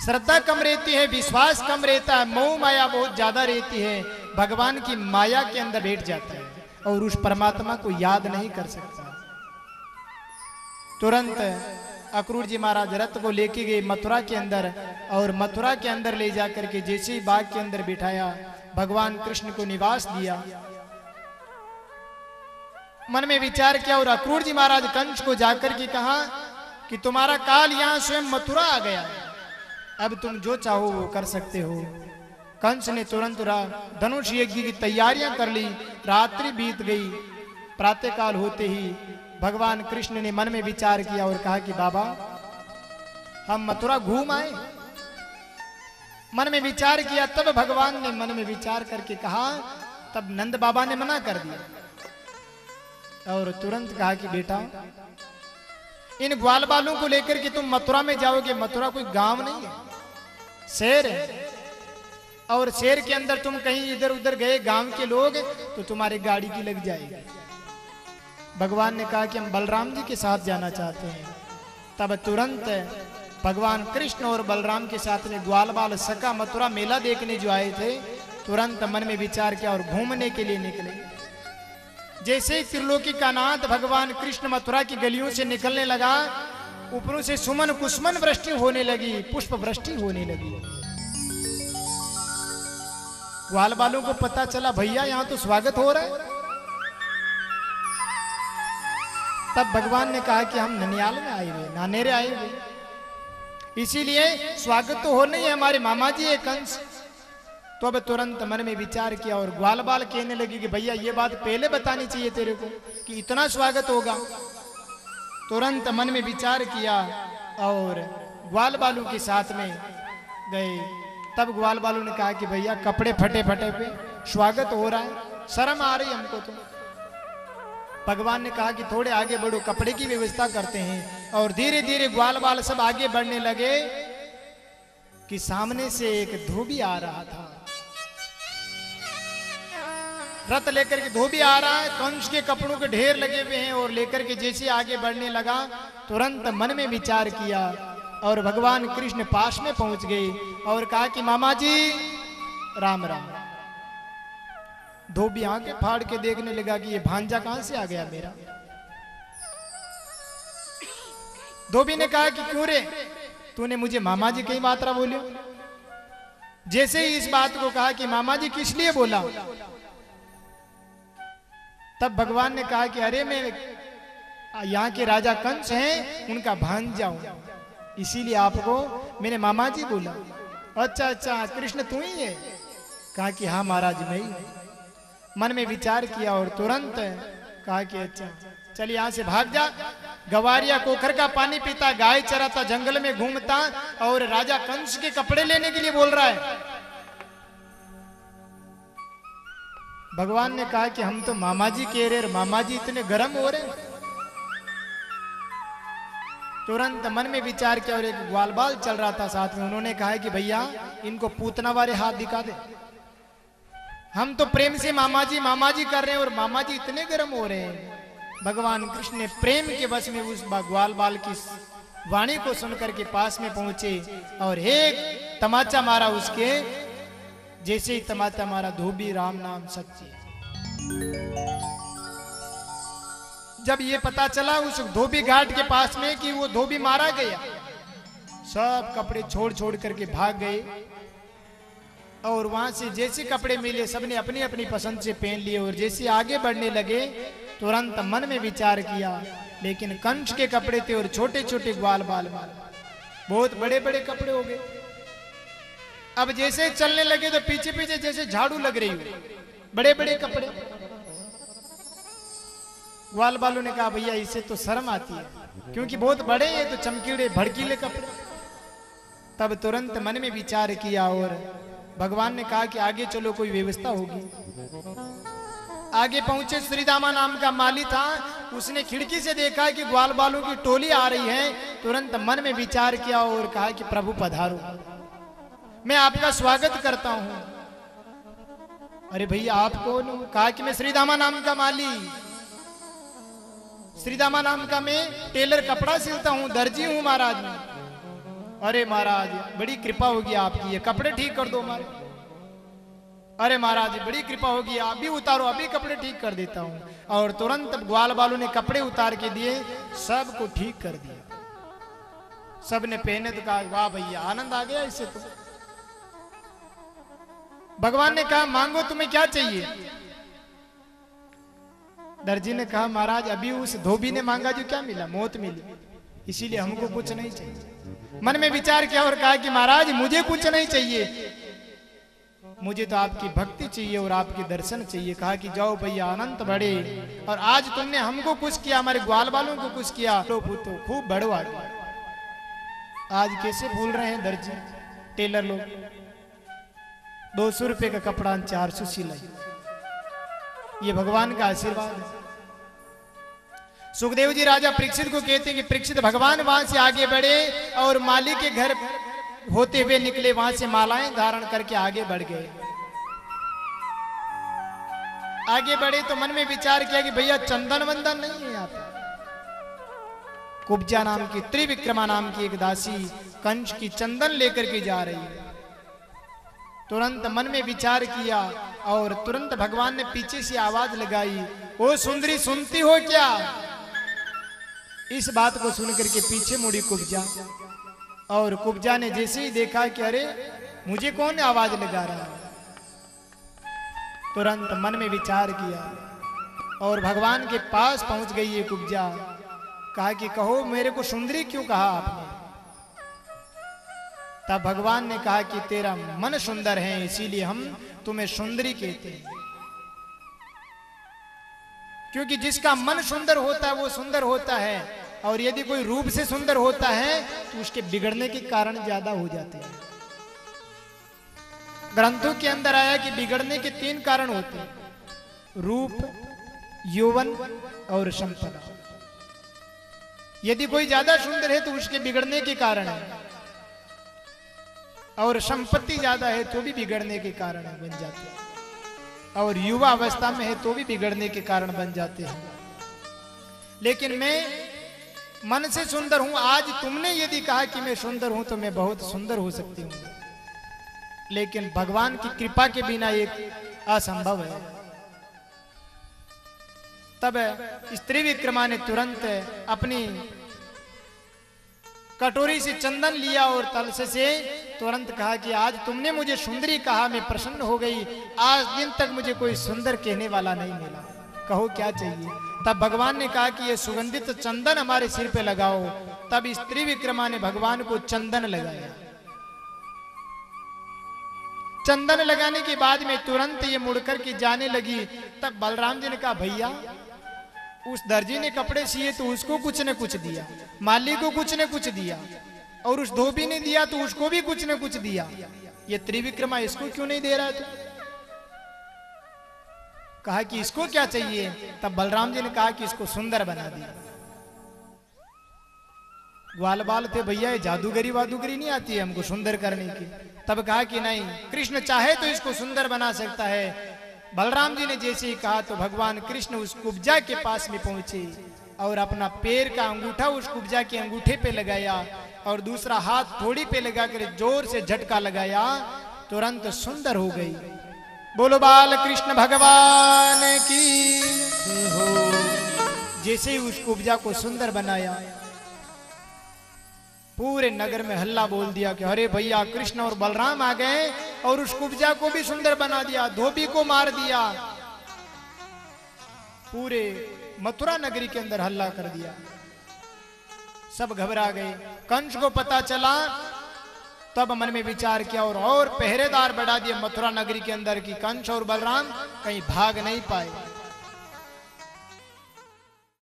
श्रद्धा कम रहती है, विश्वास कम रहता है, मोह माया बहुत ज्यादा रहती है, भगवान की माया के अंदर बैठ जाता है और उस परमात्मा को याद नहीं कर सकता। तुरंत अक्रूर जी महाराज रथ को लेके गए मथुरा के अंदर, और मथुरा के अंदर ले जाकर के जैसे ही बाग के अंदर बिठाया, भगवान कृष्ण को निवास दिया। मन में विचार किया और अक्रूर जी महाराज कंस को जाकर के कहा कि तुम्हारा काल यहां स्वयं मथुरा आ गया, अब तुम जो चाहो वो कर सकते हो। कंस ने तुरंत धनुष यज्ञ की तैयारियां कर ली। रात्रि बीत गई, प्रातःकाल होते ही भगवान कृष्ण ने मन में विचार किया और कहा कि बाबा हम मथुरा घूम आए। मन में विचार किया, तब भगवान ने मन में विचार करके कहा, तब नंद बाबा ने मना कर दिया और तुरंत कहा कि बेटा इन ग्वाल बालों को लेकर के तुम मथुरा में जाओगे। मथुरा कोई गांव नहीं है, शहर है, और शहर के अंदर तुम कहीं इधर उधर गए गांव के लोग तो तुम्हारे गाड़ी की लग जाएगी। भगवान ने कहा कि हम बलराम जी के साथ जाना चाहते हैं। तब तुरंत भगवान कृष्ण और बलराम के साथ में ग्वाल बाल सका मथुरा मेला देखने जो आए थे, तुरंत मन में विचार किया और घूमने के लिए निकले। जैसे ही त्रिलोकी का नाथ भगवान कृष्ण मथुरा की गलियों से निकलने लगा, ऊपरों से सुमन कुसुमन वृष्टि होने लगी, पुष्प वृष्टि होने लगी। ग्वाल बालों को पता चला भैया यहाँ तो स्वागत हो रहा है। तब भगवान ने कहा कि हम ननियाल में आए हुए, नानेरे आए हुए, इसीलिए स्वागत तो हो नहीं है, हमारे मामा जी है कंस। तो अब तुरंत मन में विचार किया और ग्वाल बाल कहने लगी कि भैया ये बात पहले बतानी चाहिए तेरे को कि इतना स्वागत होगा। तुरंत मन में विचार किया और ग्वाल बालू के साथ में गए। तब ग्वाल बालू ने कहा कि भैया कपड़े फटे फटे पे स्वागत हो रहा है, शर्म आ रही हमको तो। भगवान ने कहा कि थोड़े आगे बढ़ो, कपड़े की व्यवस्था करते हैं। और धीरे धीरे ग्वाल बाल सब आगे बढ़ने लगे कि सामने से एक धोबी आ रहा था, रथ लेकर के धोबी आ रहा है, कंस के कपड़ों के ढेर लगे हुए हैं, और लेकर के जैसे आगे बढ़ने लगा तुरंत मन में विचार किया और भगवान कृष्ण पास में पहुंच गए और कहा कि मामा जी राम राम। धोबी आंखें फाड़ के देखने लगा कि ये भांजा कहां से आ गया मेरा। धोबी ने कहा कि क्यों रे, तूने मुझे मामा जी कई मात्रा बोली। जैसे ही इस बात को कहा कि मामा जी किस लिए बोला, तब भगवान ने कहा कि अरे मैं यहाँ के राजा कंस हैं, उनका भांजा हूं, इसीलिए आपको मैंने मामा जी बोला। अच्छा अच्छा कृष्ण तू ही है? कहा कि हाँ महाराज मैं ही। मन में विचार किया और तुरंत कहा कि अच्छा चल यहाँ से भाग जा। गवारिया कोखर का पानी पीता, गाय चराता, जंगल में घूमता, और राजा कंस के कपड़े लेने के लिए बोल रहा है। भगवान ने कहा कि हम तो मामा जी कह रहे, मामा जी इतने गर्म हो रहे। तुरंत मन में विचार किया और एक ग्वाल बाल चल रहा था साथ में, उन्होंने कहा कि भैया इनको पूतना वाले हाथ दिखा दे, हम तो प्रेम से मामा जी कर रहे हैं और मामा जी इतने गर्म हो रहे हैं। भगवान कृष्ण ने प्रेम के वश में उस ग्वाल बाल की वाणी को सुनकर के पास में पहुंचे और एक तमाचा मारा उसके। जैसे ही तमाचा मारा, धोबी राम नाम सच्चे। जब ये पता चला उस धोबी घाट के पास में कि वो धोबी मारा गया, सब कपड़े छोड़ छोड़ करके भाग गए और वहां से जैसे कपड़े मिले सबने अपनी अपनी पसंद से पहन लिए। और जैसे आगे बढ़ने लगे तुरंत मन में विचार किया, लेकिन कंस के कपड़े थे और छोटे छोटे ग्वाल बाल बहुत बड़े बड़े कपड़े हो गए। अब जैसे चलने लगे तो पीछे पीछे जैसे झाड़ू लग रही हो, बड़े बड़े कपड़े। ग्वाल बालों ने कहा भैया इसे तो शर्म आती है, क्योंकि बहुत बड़े हैं तो चमकीले भड़कीले कपड़े। तब तुरंत मन में विचार किया और भगवान ने कहा कि आगे चलो, कोई व्यवस्था होगी। आगे पहुंचे, श्रीदामा नाम का माली था, उसने खिड़की से देखा कि ग्वाल बालों की टोली आ रही है। तुरंत मन में विचार किया और कहा कि प्रभु पधारो, मैं आपका स्वागत करता हूं। अरे भैया आप कौन हो? कहा कि मैं श्रीदामा नाम का माली, श्रीदामा नाम का मैं टेलर, कपड़ा सिलता हूं, दर्जी हूं महाराज। अरे महाराज बड़ी कृपा होगी आपकी, ये कपड़े ठीक कर दो हमारे। अरे महाराज बड़ी कृपा होगी, आप भी उतारो, अभी कपड़े ठीक कर देता हूँ। और तुरंत ग्वाल बालों ने कपड़े उतार के दिए, सबको ठीक कर दिया। सब ने पहने तो कहा वाह भैया आनंद आ गया इससे तो। भगवान ने कहा मांगो तुम्हें क्या चाहिए। दर्जी ने कहा महाराज अभी उस धोबी ने मांगा जो क्या मिला, मौत मिली, इसीलिए हमको कुछ नहीं चाहिए। मन में विचार किया और कहा कि महाराज मुझे कुछ नहीं चाहिए, मुझे तो आपकी भक्ति चाहिए और आपके दर्शन चाहिए। कहा कि जाओ भैया अनंत बढ़े, और आज तुमने हमको कुछ किया, हमारे ग्वाल वालों को कुछ किया, तो खूब बढ़वा। आज कैसे भूल रहे हैं दर्जी टेलर लोग, 200 रुपए का कपड़ा 400 सिलाई, ये भगवान का आशीर्वाद है। सुखदेव जी राजा परीक्षित को कहते हैं कि परीक्षित भगवान वहां से आगे बढ़े और माली के घर होते हुए निकले, वहां से मालाएं धारण करके आगे बढ़ गए। आगे बढ़े तो मन में विचार किया कि भैया चंदन वंदन नहीं है यहाँ पे। कुब्जा नाम की, त्रिविक्रमा नाम की एक दासी कंच की चंदन लेकर के जा रही है। तुरंत मन में विचार किया और तुरंत भगवान ने पीछे से आवाज लगाई, ओ सुंदरी सुनती हो क्या। इस बात को सुनकर के पीछे मुड़ी कुब्जा, और कुब्जा ने जैसे ही देखा कि अरे मुझे कौन आवाज लगा रहा है, तुरंत मन में विचार किया और भगवान के पास पहुंच गई है कुब्जा। कहा कि कहो मेरे को सुंदरी क्यों कहा आपने। तब भगवान ने कहा कि तेरा मन सुंदर है इसीलिए हम तुम्हें सुंदरी कहते हैं, क्योंकि जिसका मन सुंदर होता है वो सुंदर होता है, और यदि कोई रूप से सुंदर होता है तो उसके बिगड़ने के कारण ज्यादा हो जाते हैं। ग्रंथों के अंदर आया कि बिगड़ने के 3 कारण होते हैं, रूप, यौवन और संपदा। यदि कोई ज्यादा सुंदर है तो उसके बिगड़ने के कारण है, और संपत्ति ज्यादा है तो भी बिगड़ने के कारण बन जाते हैं, और युवा अवस्था में है तो भी बिगड़ने के कारण बन जाते हैं। लेकिन मैं मन से सुंदर हूं। आज तुमने यदि कहा कि मैं सुंदर हूं तो मैं बहुत सुंदर हो सकती हूं, लेकिन भगवान की कृपा के बिना एक असंभव है। तब स्त्री विक्रमा ने तुरंत अपनी कटोरी से चंदन लिया और तलसे से तुरंत कहा कि आज तुमने मुझे सुंदरी कहा, मैं प्रसन्न हो गई। आज दिन तक मुझे कोई सुंदर कहने वाला नहीं मिला, कहो क्या चाहिए। तब भगवान ने कहा कि ये सुगंधित चंदन हमारे सिर पे लगाओ। तब स्त्री विक्रमा ने भगवान को चंदन लगाया। चंदन लगाने के बाद में तुरंत ये मुड़कर के जाने लगी। तब बलराम जी ने कहा भैया उस दर्जी ने कपड़े सिए तो उसको कुछ न कुछ दिया, माली को कुछ न कुछ दिया, और उस धोबी ने दिया तो उसको भी कुछ न कुछ दिया, ये त्रिविक्रमा इसको क्यों नहीं दे रहा है तू। कहा कि इसको क्या चाहिए। तब बलराम जी ने कहा कि इसको सुंदर बना दिया। ग्वाल बाल थे भैया, ये जादूगरी वादूगरी नहीं आती है हमको सुंदर करने की। तब कहा कि नहीं, कृष्ण चाहे तो इसको सुंदर बना सकता है। बलराम जी ने जैसे ही कहा तो भगवान कृष्ण उस कुब्जा के पास में पहुंचे और अपना पैर का अंगूठा उस कुब्जा के अंगूठे पे लगाया और दूसरा हाथ थोड़ी पे लगाकर जोर से झटका लगाया, तुरंत सुंदर हो गई। बोलो बाल कृष्ण भगवान की हो। जैसे ही उस कुब्जा को सुंदर बनाया, पूरे नगर में हल्ला बोल दिया कि अरे भैया कृष्ण और बलराम आ गए और उस कुब्जा को भी सुंदर बना दिया, धोबी को मार दिया। पूरे मथुरा नगरी के अंदर हल्ला कर दिया, सब घबरा गए। कंस को पता चला, तब मन में विचार किया और पहरेदार बढ़ा दिए मथुरा नगरी के अंदर की कंस और बलराम कहीं भाग नहीं पाए।